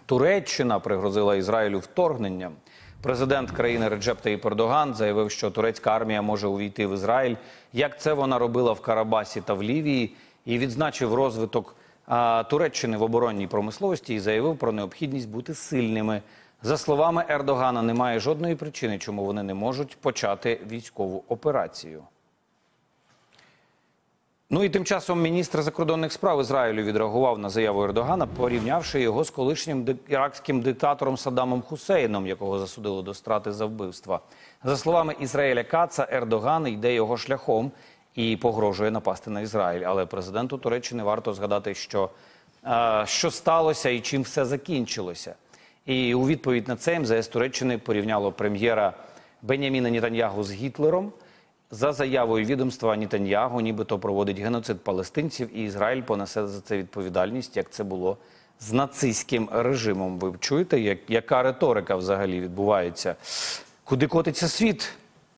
Туреччина пригрозила Ізраїлю вторгненням. Президент країни Реджеп Таїп Ердоган заявив, що турецька армія може увійти в Ізраїль, як це вона робила в Карабасі та в Лівії, і відзначив розвиток Туреччини в оборонній промисловості і заявив про необхідність бути сильними. За словами Ердогана, немає жодної причини, чому вони не можуть почати військову операцію. Ну і тим часом міністр закордонних справ Ізраїлю відреагував на заяву Ердогана, порівнявши його з колишнім іракським диктатором Саддамом Хусейном, якого засудили до страти за вбивства. За словами Ізраїля Каца, Ердоган йде його шляхом і погрожує напасти на Ізраїль. Але президенту Туреччини варто згадати, що сталося і чим все закінчилося. І у відповідь на це МЗС Туреччини порівняло прем'єра Беняміна Нетаньягу з Гітлером. За заявою відомства, Нетаньягу нібито проводить геноцид палестинців, і Ізраїль понесе за це відповідальність, як це було з нацистським режимом. Ви чуєте, яка риторика взагалі відбувається? Куди котиться світ?